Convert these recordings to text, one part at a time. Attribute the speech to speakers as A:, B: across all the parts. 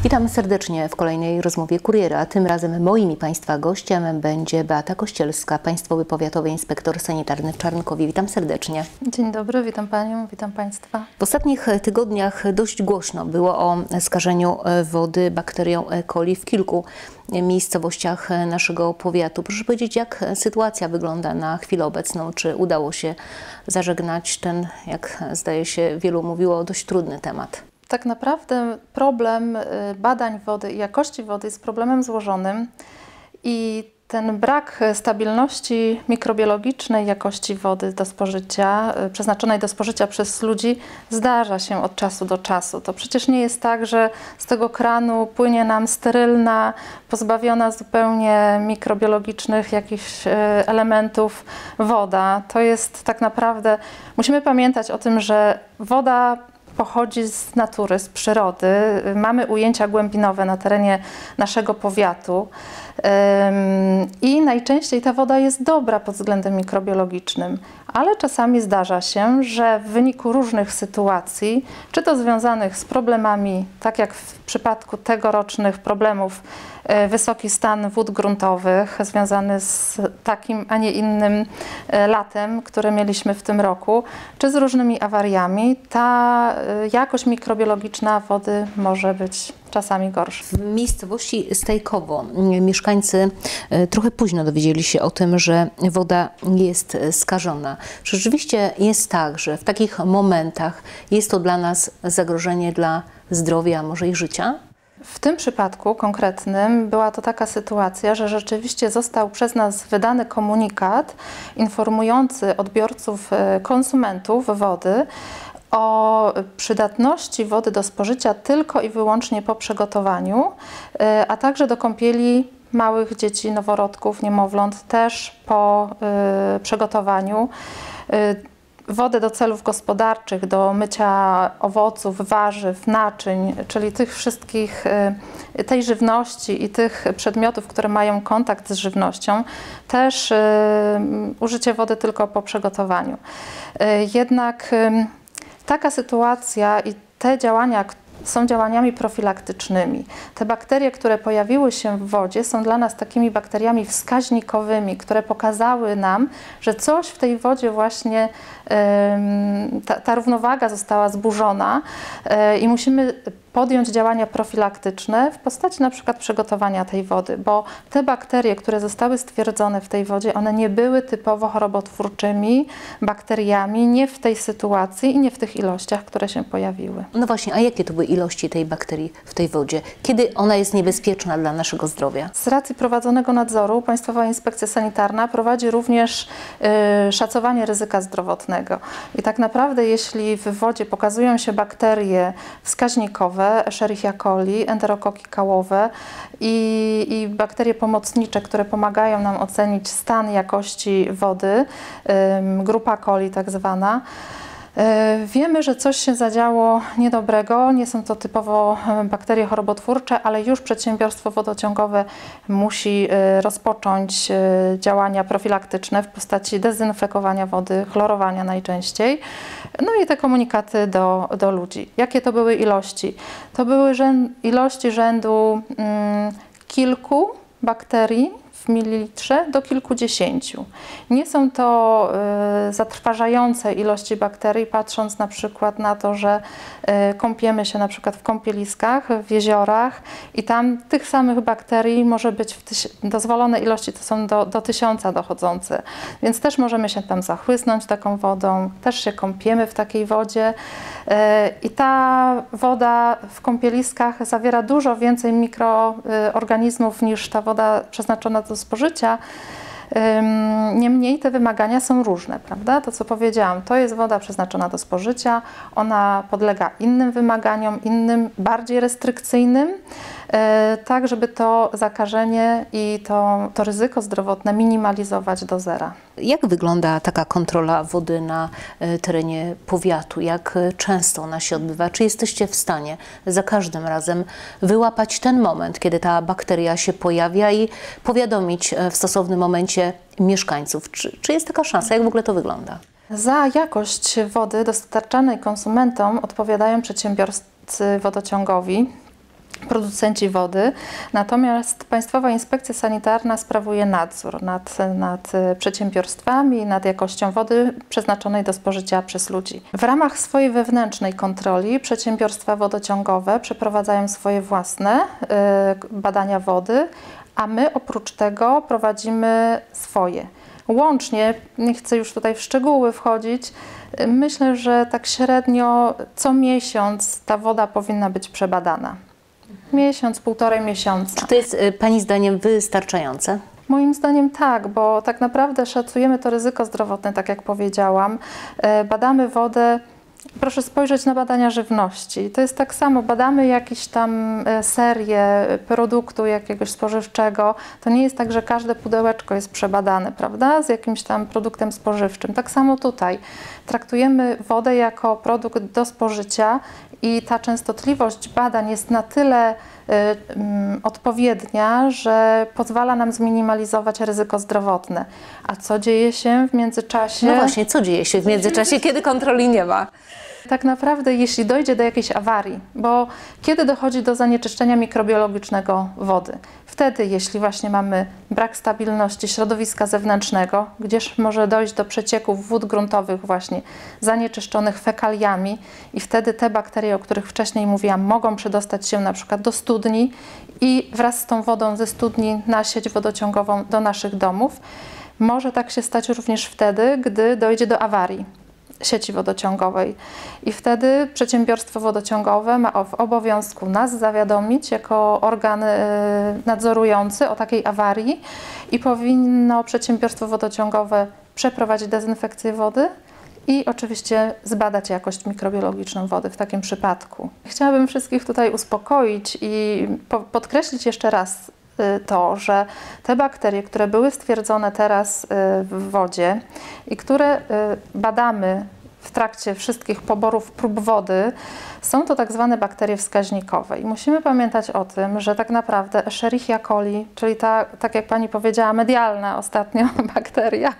A: Witam serdecznie w kolejnej rozmowie Kuriera, a tym razem moim i Państwa gościem będzie Beata Kościelska, Państwowy Powiatowy Inspektor Sanitarny w Czarnkowie. Witam serdecznie.
B: Dzień dobry, witam Panią, witam Państwa.
A: W ostatnich tygodniach dość głośno było o skażeniu wody bakterią E. coli w kilku miejscowościach naszego powiatu. Proszę powiedzieć, jak sytuacja wygląda na chwilę obecną? Czy udało się zażegnać ten, jak zdaje się wielu mówiło, dość trudny temat?
B: Tak naprawdę problem badań wody i jakości wody jest problemem złożonym i ten brak stabilności mikrobiologicznej jakości wody do spożycia, przeznaczonej do spożycia przez ludzi, zdarza się od czasu do czasu. To przecież nie jest tak, że z tego kranu płynie nam sterylna, pozbawiona zupełnie mikrobiologicznych jakichś elementów woda. To jest tak naprawdę, musimy pamiętać o tym, że woda pochodzi z natury, z przyrody. Mamy ujęcia głębinowe na terenie naszego powiatu i najczęściej ta woda jest dobra pod względem mikrobiologicznym, ale czasami zdarza się, że w wyniku różnych sytuacji, czy to związanych z problemami, tak jak w przypadku tegorocznych problemów, wysoki stan wód gruntowych związany z takim, a nie innym latem, które mieliśmy w tym roku, czy z różnymi awariami, ta jakość mikrobiologiczna wody może być czasami gorsza.
A: W miejscowości Stajkowo mieszkańcy trochę późno dowiedzieli się o tym, że woda jest skażona. Czy rzeczywiście jest tak, że w takich momentach jest to dla nas zagrożenie dla zdrowia, a może i życia?
B: W tym przypadku konkretnym była to taka sytuacja, że rzeczywiście został przez nas wydany komunikat informujący odbiorców, konsumentów wody o przydatności wody do spożycia tylko i wyłącznie po przygotowaniu, a także do kąpieli małych dzieci, noworodków, niemowląt też po przygotowaniu. Wodę do celów gospodarczych, do mycia owoców, warzyw, naczyń, czyli tych wszystkich, tej żywności i tych przedmiotów, które mają kontakt z żywnością, też użycie wody tylko po przygotowaniu. Jednak taka sytuacja i te działania są działaniami profilaktycznymi. Te bakterie, które pojawiły się w wodzie, są dla nas takimi bakteriami wskaźnikowymi, które pokazały nam, że coś w tej wodzie właśnie, ta równowaga została zburzona i musimy podjąć działania profilaktyczne w postaci na przykład przygotowania tej wody, bo te bakterie, które zostały stwierdzone w tej wodzie, one nie były typowo chorobotwórczymi bakteriami, nie w tej sytuacji i nie w tych ilościach, które się pojawiły.
A: No właśnie, a jakie to były ilości tej bakterii w tej wodzie? Kiedy ona jest niebezpieczna dla naszego zdrowia?
B: Z racji prowadzonego nadzoru Państwowa Inspekcja Sanitarna prowadzi również szacowanie ryzyka zdrowotnego. I tak naprawdę jeśli w wodzie pokazują się bakterie wskaźnikowe, Escherichia coli, enterokoki kałowe i bakterie pomocnicze, które pomagają nam ocenić stan jakości wody, grupa coli tak zwana. Wiemy, że coś się zadziało niedobrego, nie są to typowo bakterie chorobotwórcze, ale już przedsiębiorstwo wodociągowe musi rozpocząć działania profilaktyczne w postaci dezynfekowania wody, chlorowania najczęściej. No i te komunikaty do ludzi. Jakie to były ilości? To były ilości rzędu kilku bakterii w mililitrze do kilkudziesięciu. Nie są to zatrważające ilości bakterii, patrząc na przykład na to, że kąpiemy się na przykład w kąpieliskach, w jeziorach i tam tych samych bakterii może być dozwolone ilości, to są do 1000 dochodzące. Więc też możemy się tam zachłysnąć taką wodą, też się kąpiemy w takiej wodzie i ta woda w kąpieliskach zawiera dużo więcej mikroorganizmów niż ta woda przeznaczona do spożycia. Niemniej te wymagania są różne, prawda? To co powiedziałam, to jest woda przeznaczona do spożycia, ona podlega innym wymaganiom, innym, bardziej restrykcyjnym, tak żeby to zakażenie i to ryzyko zdrowotne minimalizować do zera.
A: Jak wygląda taka kontrola wody na terenie powiatu? Jak często ona się odbywa? Czy jesteście w stanie za każdym razem wyłapać ten moment, kiedy ta bakteria się pojawia i powiadomić w stosownym momencie mieszkańców? Czy jest taka szansa? Jak w ogóle to wygląda?
B: Za jakość wody dostarczanej konsumentom odpowiadają przedsiębiorcy wodociągowi. producenci wody, natomiast Państwowa Inspekcja Sanitarna sprawuje nadzór nad przedsiębiorstwami, nad jakością wody przeznaczonej do spożycia przez ludzi. W ramach swojej wewnętrznej kontroli przedsiębiorstwa wodociągowe przeprowadzają swoje własne badania wody, a my oprócz tego prowadzimy swoje. Łącznie, nie chcę już tutaj w szczegóły wchodzić, myślę, że tak średnio co miesiąc ta woda powinna być przebadana. Miesiąc, półtorej miesiąca.
A: Czy to jest Pani zdaniem wystarczające?
B: Moim zdaniem tak, bo tak naprawdę szacujemy to ryzyko zdrowotne, tak jak powiedziałam. Badamy wodę. Proszę spojrzeć na badania żywności. To jest tak samo, badamy jakieś tam serię produktu jakiegoś spożywczego. To nie jest tak, że każde pudełeczko jest przebadane, prawda, z jakimś tam produktem spożywczym. Tak samo tutaj. Traktujemy wodę jako produkt do spożycia i ta częstotliwość badań jest na tyle odpowiednia, że pozwala nam zminimalizować ryzyko zdrowotne. A co dzieje się w międzyczasie?
A: No właśnie, co dzieje się w międzyczasie, kiedy kontroli nie ma?
B: Tak naprawdę, jeśli dojdzie do jakiejś awarii, bo kiedy dochodzi do zanieczyszczenia mikrobiologicznego wody? Wtedy, jeśli właśnie mamy brak stabilności środowiska zewnętrznego, gdzież może dojść do przecieków wód gruntowych właśnie zanieczyszczonych fekaliami i wtedy te bakterie, o których wcześniej mówiłam, mogą przedostać się na przykład do studni i wraz z tą wodą ze studni na sieć wodociągową do naszych domów. Może tak się stać również wtedy, gdy dojdzie do awarii sieci wodociągowej i wtedy przedsiębiorstwo wodociągowe ma w obowiązku nas zawiadomić jako organ nadzorujący o takiej awarii i powinno przedsiębiorstwo wodociągowe przeprowadzić dezynfekcję wody i oczywiście zbadać jakość mikrobiologiczną wody w takim przypadku. Chciałabym wszystkich tutaj uspokoić i podkreślić jeszcze raz to, że te bakterie, które były stwierdzone teraz w wodzie i które badamy w trakcie wszystkich poborów prób wody, są to tak zwane bakterie wskaźnikowe. I musimy pamiętać o tym, że tak naprawdę Escherichia coli, czyli ta, tak jak Pani powiedziała, medialna ostatnio bakteria,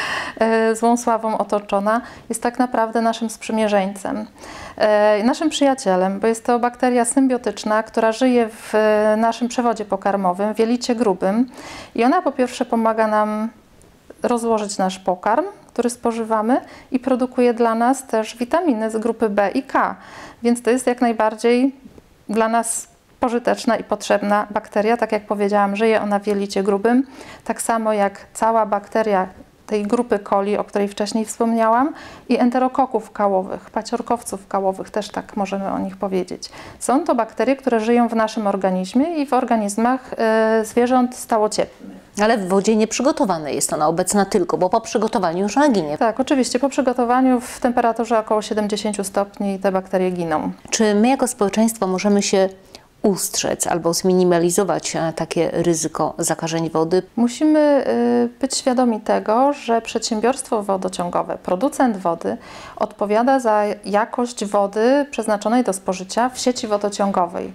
B: złą sławą otoczona, jest tak naprawdę naszym sprzymierzeńcem, naszym przyjacielem, bo jest to bakteria symbiotyczna, która żyje w naszym przewodzie pokarmowym, w jelicie grubym i ona po pierwsze pomaga nam rozłożyć nasz pokarm, który spożywamy i produkuje dla nas też witaminy z grupy B i K. Więc to jest jak najbardziej dla nas pożyteczna i potrzebna bakteria. Tak jak powiedziałam, żyje ona w jelicie grubym. Tak samo jak cała bakteria tej grupy coli, o której wcześniej wspomniałam, i enterokoków kałowych, paciorkowców kałowych, też tak możemy o nich powiedzieć. Są to bakterie, które żyją w naszym organizmie i w organizmach zwierząt stałociepłych.
A: Ale w wodzie nieprzygotowanej jest ona obecna tylko, bo po przygotowaniu już ona ginie.
B: Tak, oczywiście. Po przygotowaniu w temperaturze około 70 stopni te bakterie giną.
A: Czy my jako społeczeństwo możemy się ustrzec albo zminimalizować takie ryzyko zakażeń wody?
B: Musimy być świadomi tego, że przedsiębiorstwo wodociągowe, producent wody odpowiada za jakość wody przeznaczonej do spożycia w sieci wodociągowej.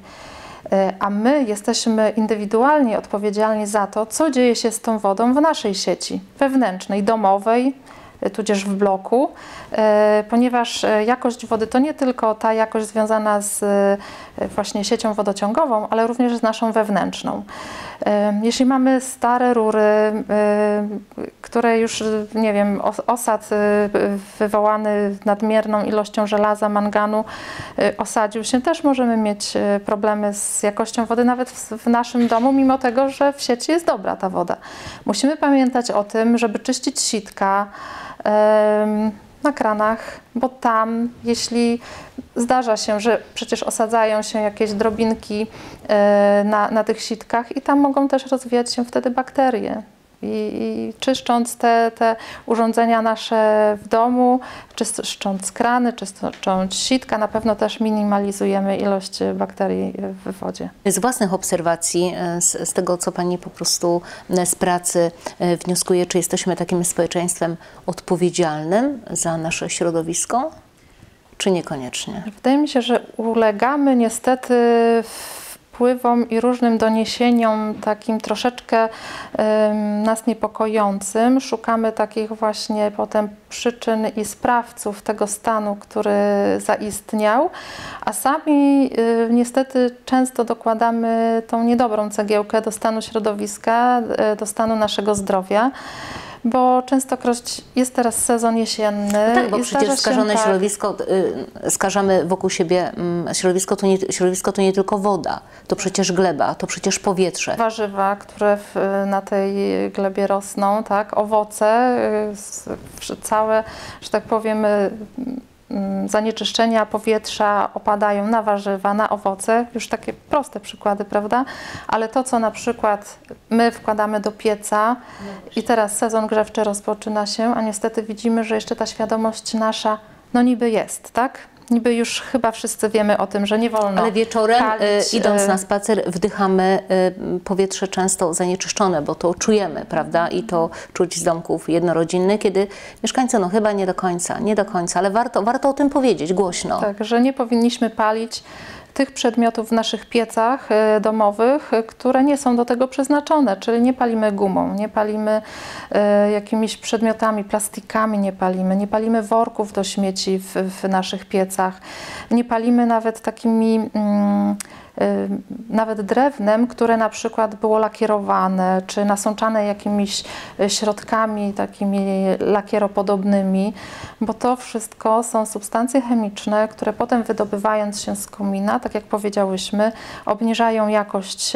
B: A my jesteśmy indywidualnie odpowiedzialni za to, co dzieje się z tą wodą w naszej sieci wewnętrznej, domowej, tudzież w bloku, ponieważ jakość wody to nie tylko ta jakość związana z właśnie siecią wodociągową, ale również z naszą wewnętrzną. Jeśli mamy stare rury, które już, nie wiem, osad wywołany nadmierną ilością żelaza, manganu osadził się, też możemy mieć problemy z jakością wody nawet w naszym domu, mimo tego, że w sieci jest dobra ta woda. Musimy pamiętać o tym, żeby czyścić sitka na kranach, bo tam, jeśli zdarza się, że przecież osadzają się jakieś drobinki na tych sitkach i tam mogą też rozwijać się wtedy bakterie. I czyszcząc te urządzenia nasze w domu, czyszcząc krany, czyszcząc sitka, na pewno też minimalizujemy ilość bakterii w wodzie.
A: Z własnych obserwacji, z tego, co Pani po prostu z pracy wnioskuje, czy jesteśmy takim społeczeństwem odpowiedzialnym za nasze środowisko, czy niekoniecznie?
B: Wydaje mi się, że ulegamy niestety wpływom i różnym doniesieniom takim troszeczkę nas niepokojącym szukamy takich właśnie potem przyczyn i sprawców tego stanu, który zaistniał, a sami niestety często dokładamy tą niedobrą cegiełkę do stanu środowiska, do stanu naszego zdrowia. Bo częstokroć jest teraz sezon jesienny.
A: No tak, bo
B: i
A: przecież skażone
B: tak,
A: środowisko, skażamy wokół siebie, środowisko to nie tylko woda, to przecież gleba, to przecież powietrze.
B: warzywa, które na tej glebie rosną, tak, owoce, całe, że tak powiem, zanieczyszczenia powietrza opadają na warzywa, na owoce, już takie proste przykłady, prawda? Ale to, co na przykład my wkładamy do pieca i teraz sezon grzewczy rozpoczyna się, a niestety widzimy, że jeszcze ta świadomość nasza, no niby jest, tak? Niby już chyba wszyscy wiemy o tym, że nie wolno.
A: Ale wieczorem,
B: palić,
A: idąc na spacer, wdychamy powietrze często zanieczyszczone, bo to czujemy, prawda? I to czuć z domków jednorodzinnych, kiedy mieszkańcy, no chyba nie do końca, ale warto o tym powiedzieć głośno.
B: Tak, że nie powinniśmy palić tych przedmiotów w naszych piecach domowych, które nie są do tego przeznaczone, czyli nie palimy gumą, nie palimy jakimiś przedmiotami, plastikami nie palimy worków do śmieci w naszych piecach, nie palimy nawet takimi nawet drewnem, które na przykład było lakierowane, czy nasączane jakimiś środkami takimi lakieropodobnymi, bo to wszystko są substancje chemiczne, które potem wydobywając się z komina, tak jak powiedziałyśmy, obniżają jakość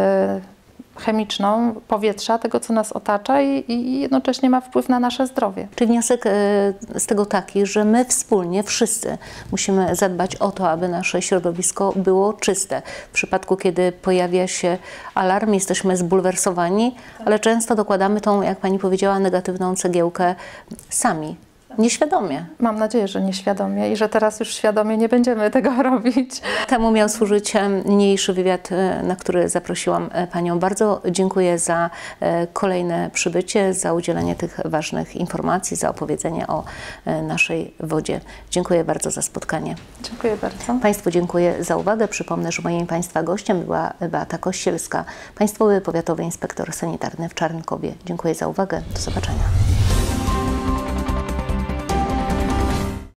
B: chemiczną powietrza, tego co nas otacza i jednocześnie ma wpływ na nasze zdrowie.
A: Czy wniosek z tego taki, że my wspólnie, wszyscy musimy zadbać o to, aby nasze środowisko było czyste. W przypadku, kiedy pojawia się alarm, jesteśmy zbulwersowani, ale często dokładamy tą, jak pani powiedziała, negatywną cegiełkę sami. Nieświadomie.
B: Mam nadzieję, że nieświadomie i że teraz już świadomie nie będziemy tego robić.
A: Temu miał służyć niniejszy wywiad, na który zaprosiłam panią. Bardzo dziękuję za kolejne przybycie, za udzielenie tych ważnych informacji, za opowiedzenie o naszej wodzie. Dziękuję bardzo za spotkanie.
B: Dziękuję bardzo.
A: Państwu dziękuję za uwagę. Przypomnę, że moim Państwa gościem była Beata Kościelska, Państwowy Powiatowy Inspektor Sanitarny w Czarnkowie. Dziękuję za uwagę. Do zobaczenia.